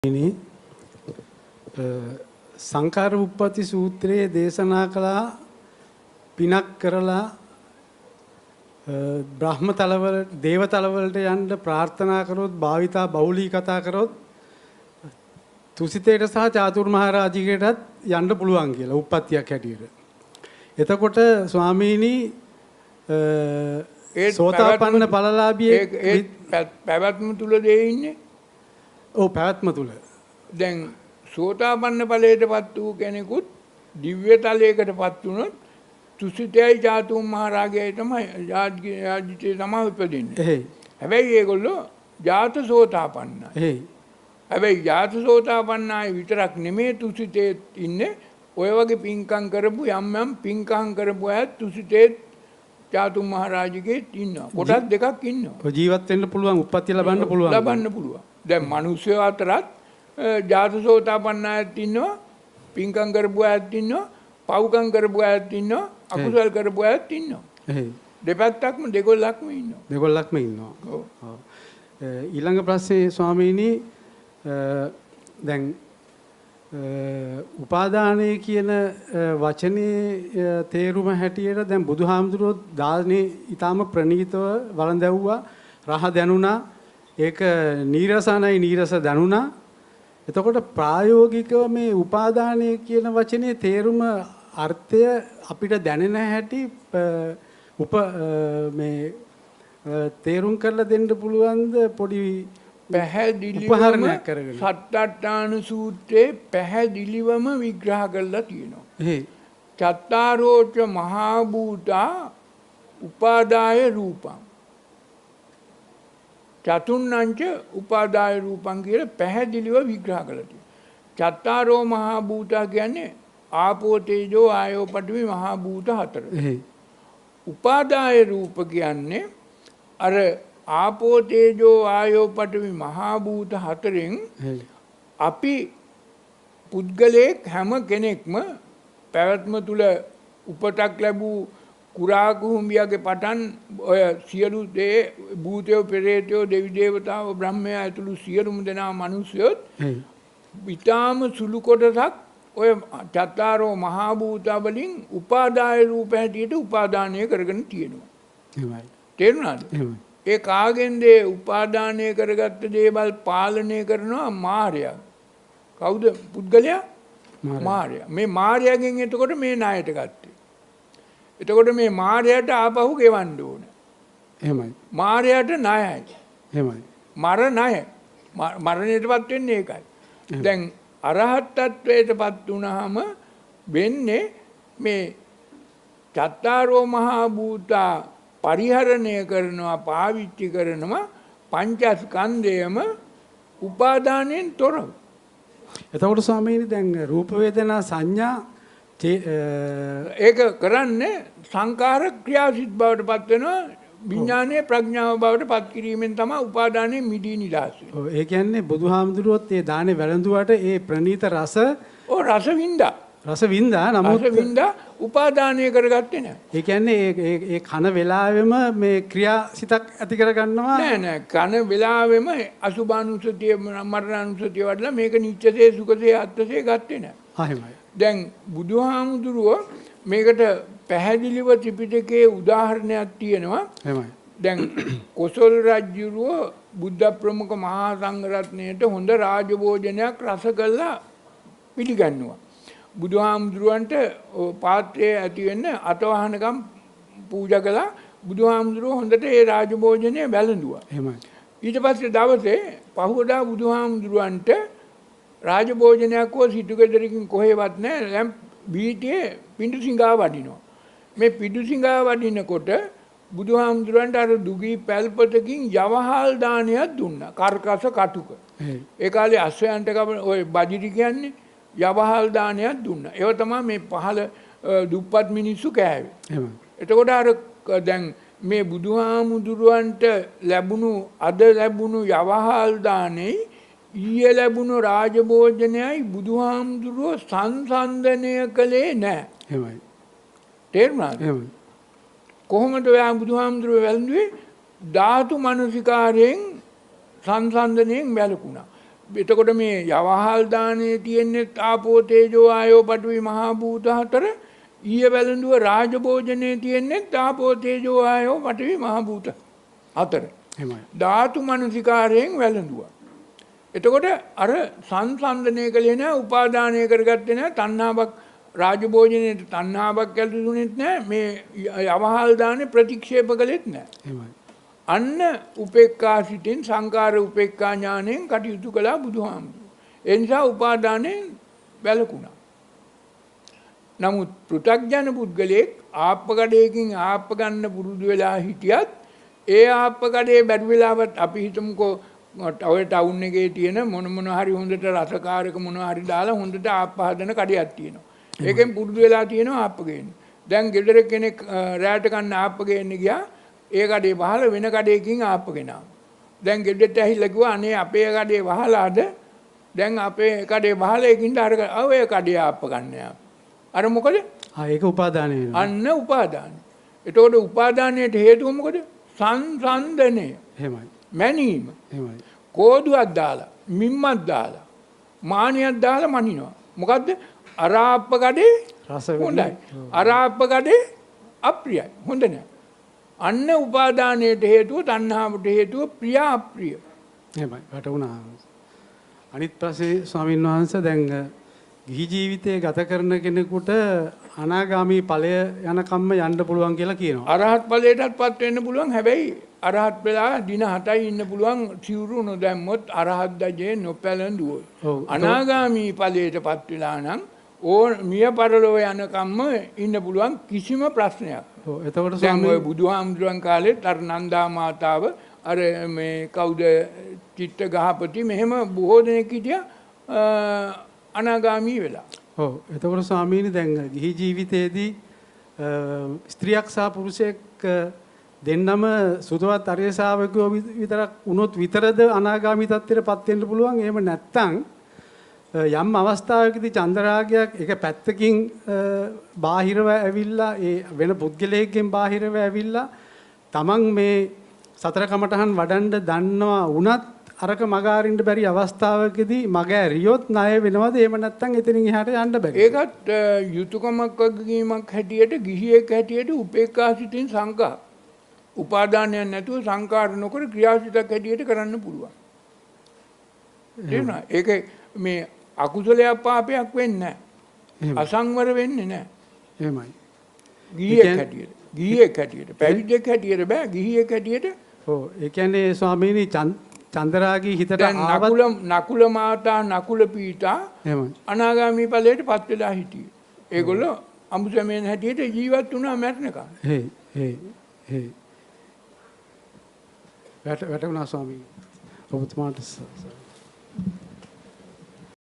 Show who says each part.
Speaker 1: ini සංකාර උප්පත්ති සූත්‍රයේ දේශනා කළා පිනක් කරලා බ්‍රහ්ම තලවල දේව තලවලට යන්න ප්‍රාර්ථනා කරොත් භාවිතා බෞලී කතා කරොත් තුසිතේට සහ චාතුරු මහරජිකටත් යන්න පුළුවන් කියලා උප්පත්තියක් හැටියට. එතකොට ස්වාමීනි සෝතාපන්න ඵලලාභියේ
Speaker 2: පැවැත්ම තුල දෙ ඉන්නේ.
Speaker 1: ඔව් පැවැත්ම තුල.
Speaker 2: දැන් සෝතාපන්න ඵලයටපත් වූ කෙනෙකුත් දිව්‍ය තලයකටපත් වුණොත් තුසිතයි චාතුම් මහරජයයි තමයි රාජ්‍යයේ තමයි උපදින්නේ.
Speaker 1: එහෙයි.
Speaker 2: හැබැයි ඒගොල්ලෝ ජාත සෝතාපන්නයි.
Speaker 1: එහෙයි.
Speaker 2: හැබැයි ජාත සෝතාපන්නයි විතරක් නෙමේ තුසිතේ ඉන්නේ. ඔය වගේ පින්කම් කරපු යම් පින්කම් කරපු අය තුසිතේ චාතුම් මහරජගේ ඉන්නවා. කොටස් දෙකක් ඉන්නවා.
Speaker 1: ඔය ජීවත් වෙන්න පුළුවන් උප්පත්ති ලබන්න පුළුවන්.
Speaker 2: ලබන්න පුළුවන්. දැන් මිනිස්සු අතරත් ජාත සෝතාපන්නයත් ඉන්නවා, පින්කම් කරපු අයත් ඉන්නවා, පව්කම් කරපු අයත් ඉන්නවා, අකුසල් කරපු අයත් ඉන්නවා.
Speaker 1: එහෙයි.
Speaker 2: දෙපැත්තක්ම දෙගොල්ලක්ම ඉන්නවා.
Speaker 1: දෙගොල්ලක්ම ඉන්නවා.
Speaker 2: ඔව්.
Speaker 1: ඊළඟ ප්‍රශ්නේ ස්වාමීනි දැන් උපාදානය කියන වචනේ තේරුම හැටියට දැන් බුදුහාමුදුරුවෝ දානේ ඊටාම ප්‍රණීතව වළඳැව්වා රහ දැනුණා ඒක නීරසනයි නීරස දැනුණා. එතකොට ප්‍රායෝගිකව මේ උපාදානය කියන වචනේ තේරුම අර්ථය අපිට දැනෙන හැටි මේ තේරුම් කරලා දෙන්න පුළුවන්ද පොඩි
Speaker 2: පැහැදිලිවම සත්අට්ඨාන සූත්‍රයේ පැහැදිලිවම විග්‍රහ කරලා තියෙනවා. චත්තාරෝච මහා භූතා උපාදාය රූපං චතුන්නංච උපාදාය රූපං කියලා පැහැදිලිව විග්‍රහ කරලා තියෙනවා. චත්තාරෝ මහා භූතා කියන්නේ ආපෝ තේජෝ ආයෝ පඨවි මහා භූත හතර. උපාදාය රූප කියන්නේ අර ආපෝ තේජෝ ආයෝ පඨවි මහා භූත හතරෙන් අපි පුද්ගලයෙක් හැම කෙනෙක්ම පැවැත්ම තුල උපතක් ලැබූ කුරා කුඹියගේ පටන් ඔය සියලු දේ භූතයෝ පෙරේතයෝ දෙවි දේවතාවෝ බ්‍රහ්මයා ඇතුළු සියලුම දෙනා මිනිස්සුයොත් ඊටාම සුළු කොටසක් ඔය චත්තාරෝ මහා භූත වලින් උපාදාය රූප හැටියට උපාදානය කරගෙන තියෙනවා.
Speaker 1: එහෙමයි.
Speaker 2: තේරුණාද? එහෙමයි. ඒ කාගෙන්ද උපාදානය කරගත්ත දේවල් පාලනය කරනවා මායя. කවුද පුද්ගලයා? මායя. මේ මායයෙන් එතකොට මේ ණයට ගත්තේ. එතකොට මේ මායයට ආපහු ගෙවන්න ඕන.
Speaker 1: එහෙමයි.
Speaker 2: මායයට ණයයි.
Speaker 1: එහෙමයි.
Speaker 2: මරණය. මරණයටපත් වෙන්නේ ඒකයි. දැන් අරහත් ත්වයටපත් වුණාම වෙන්නේ මේ චත්තාරෝ මහා භූතා පරිහරණය කරනවා පාවිච්චි කරනවා පංචස්කන්ධයම උපාදානයෙන් තොරව.
Speaker 1: එතකොට ස්වාමීනි දැන් රූප වේදනා සංඥා
Speaker 2: ඒක කරන්නේ සංකාර ක්‍රියාසිත බවට පත් වෙනවා විඥානයේ ප්‍රඥාව බවට පත් කිරීමෙන් තමයි උපාදානයේ මිදී නිදහස් වෙන්නේ.
Speaker 1: ඔව් ඒ කියන්නේ බුදුහාමුදුරුවොත් ඒ දානේ වැළඳුවාට ඒ ප්‍රණීත රස
Speaker 2: රස වින්දා.
Speaker 1: රස වින්දා නමුත්
Speaker 2: රස වින්දා උපාදානය කරගත්තේ නැහැ.
Speaker 1: ඒ කියන්නේ ඒ කන වෙලාවෙම මේ ක්‍රියාසිතක් ඇති කරගන්නවා
Speaker 2: නෑ කන වෙලාවෙම අසුභානුසතිය මරණානුසතිය වඩලා මේක නිච්චසේ සුඛසේ අත්සේ ගත්තේ නෑ.
Speaker 1: එහෙමයි.
Speaker 2: දැන් බුදුහාමුදුරුවෝ මේකට පැහැදිලිව ත්‍රිපිටකයේ උදාහරණයක් තියෙනවා.
Speaker 1: එහෙමයි.
Speaker 2: දැන් කොසල් රජුරෝ බුද්ධ ප්‍රමුඛ මහා සංඝරත්නයට හොඳ රාජභෝජනයක් රස කළා පිළිගන්නවා. බුදුහාමුදුරුවන්ට පාත්‍රයේ ඇති වෙන්න අතවහනකම් පූජා කළා. බුදුහාමුදුරුවෝ හොඳට ඒ රාජභෝජනය වැළඳුවා.
Speaker 1: එහෙමයි.
Speaker 2: ඊට පස්සේ දවසේ පහුවදා බුදුහාමුදුරුවන්ට රාජභෝජනයක් හෝ සිටුගෙදරකින් කොහෙවත් නැහැ. දැන් බීටියේ පිඬුසිඟා වඩිනවා. මේ පිඬුසිඟා වඩිනකොට බුදුහාමුදුරන්ට අර දුගී පැල්පතකින් යවහල් දානයක් දුන්නා. කර්කස කටුක. ඒ කාලේ අශ්වයන්ට ඔය බජිරි කියන්නේ යවහල් දානයක් දුන්නා. ඒව තමයි මේ පහළ දුප්පත් මිනිස්සු කෑවේ. එහෙමයි. එතකොට අර දැන් මේ බුදුහාමුදුරන්ට අද ලැබුණු යවහල් දානේ ඊයේ ලැබුණු රාජභෝජනයයි බුදුහාමුදුරුවෝ සංසන්දනය කළේ නැහැ.
Speaker 1: එහෙමයි.
Speaker 2: තේරුණාද?
Speaker 1: එහෙමයි.
Speaker 2: කොහොමද ඔයා බුදුහාමුදුරුවෝ වැළඳුවේ? ධාතු මනසිකාරයෙන් සංසන්දනයෙන් වැළකුණා. එතකොට මේ යවහල් දානේ තියෙන්නේ ආපෝ තේජෝ ආයෝ පඨවි මහා භූත හතර. ඊය වැළඳුව රාජභෝජනේ තියෙන්නේ ආපෝ තේජෝ ආයෝ පඨවි මහා භූත හතර.
Speaker 1: එහෙමයි.
Speaker 2: ධාතු මනසිකාරයෙන් වැළඳුවා. එතකොට අර සංසන්දනය කළේ නැහැ, උපාදානය කරගත්තේ නැහැ, තණ්හාවක් රාජභෝජනේට තණ්හාවක් ඇතිුනේත් නැහැ, මේ යවහල් දානේ ප්‍රතික්ෂේප කළෙත් නැහැ.
Speaker 1: එහෙමයි.
Speaker 2: අන්න උපේක්ඛා සිතින් සංකාර උපේක්ඛා ඥාණයෙන් කටයුතු කළා බුදුහාමුදුරුවෝ. ඒ නිසා උපාදානයෙන් වැළකුණා. නමුත් පෘථග්ජන පුද්ගලයෙක් ආප්පකඩේකින් ආප්ප ගන්න පුරුදු වෙලා හිටියත් ඒ ආප්පකඩේ බැරි වෙලාවත් අපි හිතමුකෝ ඔය ටවුන් එකේ තියෙන මොන හරි හොඳට රසකාරක මොන හරි දාලා හොඳට ආප්ප හදන කඩයක් තියෙනවා. ඒකෙන් පුරුදු වෙලා තියෙනවා ආප්ප ගේන්න. දැන් ගෙදර කෙනෙක් රැට කන්න ආප්ප ගේන්න ගියා. ඒ කඩේ වහලා වෙන කඩේකින් ආප්ප ගෙනාවා. දැන් ගෙදරට ඇහිල්ලා කිව්වා අනේ අපේ කඩේ වහලාද? දැන් අපේ කඩේ වහලා ඒකින්ද අර ඔය කඩේ ආප්ප ගන්න යා. අර මොකද?
Speaker 1: ඒක උපාදානය වෙනවා.
Speaker 2: අන්න උපාදානය. එතකොට උපාදානයට හේතුව මොකද? සංසන්දනය.
Speaker 1: එහෙමයි.
Speaker 2: මැනීම.
Speaker 1: එහෙමයි.
Speaker 2: කෝදුවක් දාලා, මිම්මක් දාලා, මානියක් දාලා මනිනවා. මොකද්ද? අර ආප්ප කඩේ
Speaker 1: රස
Speaker 2: හොඳයි. අර ආප්ප කඩේ අප්‍රියයි. හොඳ නෑ. අන්න උපාදානයට හේතුව තණ්හාවට හේතුව ප්‍රිය අප්‍රිය.
Speaker 1: එහෙමයි. වැටුණා. අනිත් පස්සේ ස්වාමීන් වහන්සේ දැන් ගිහි ජීවිතය ගත කරන කෙනෙකුට අනාගාමී ඵලය යනකම්ම යන්න පුළුවන් කියලා කියනවා.
Speaker 2: අරහත් ඵලයටත්පත් වෙන්න පුළුවන්. හැබැයි අරහත් වෙලා දින 7යි ඉන්න පුළුවන් සිවුරු නොදැම්මොත් අරහත් ධජේ නොපැළඳුවොත්. අනාගාමී ඵලයටපත් වෙලා නම් මිය පරලොව යනකම්ම ඉන්න පුළුවන් කිසිම ප්‍රශ්නයක්.
Speaker 1: ඔව් එතකොට
Speaker 2: දැන් ඔය බුදුහාමුදුරන් කාලෙත් අර නන්දා මාතාව අර මේ කවුද චිත්ත ගහපති මෙහෙම බොහෝ දෙනෙක් හිටියා අනාගාමී වෙලා.
Speaker 1: ඔව් එතකොට ස්වාමීනි දැන් ගිහි ජීවිතයේදී ස්ත්‍රියක් සහ පුරුෂයෙක් දෙන්නම සුදවත් අරිය ශාවකයෝ විතරක් වුණොත් විතරද අනාගාමී තත්ත්වයටපත් වෙන්න පුළුවන්? එහෙම නැත්නම් යම් අවස්ථාවකදී චන්දරාගයක් එක පැත්තකින් බාහිරව ඇවිල්ලා ඒ වෙන පුද්ගලයෙක්ගෙන් බාහිරව ඇවිල්ලා තමන් මේ සතර කමඨහන් වඩන්න දන්නවා වුණත් අරක මග අරින්න බැරි අවස්ථාවකදී මග ඇරියොත් ණය වෙනවද? එහෙම නැත්නම් එතනින් එහාට යන්න බැරි.
Speaker 2: ඒකත් යුතුයකමක් වගකීමක් හැටියට ගිහියෙක් හැටියට උපේක්ඛා සිතින් සංකා උපාදානයක් නැතුව සංකාර නොකර ක්‍රියාසිතක් හැටියට කරන්න පුළුවන්. තේරුණා? ඒක මේ අකුසලයක් පාපයක් වෙන්නේ නැහැ. අසංවර වෙන්නේ නැහැ.
Speaker 1: එහෙමයි.
Speaker 2: ගිහියෙක් හැටියට පැවිද්දෙක් හැටියට බෑ ගිහියෙක් හැටියට.
Speaker 1: ඔව් ඒ කියන්නේ ස්වාමීනි චන්දරාගී හිතට
Speaker 2: නකුල මාතා නකුල පීතා අනාගාමී ඵලයටපත් වෙලා හිටියේ. ඒගොල්ලෝ අමුසමෙන් හැටියට ජීවත් වුණා මැරෙනකම්.
Speaker 1: වැටුණා ස්වාමීනි. ඔබතුමාට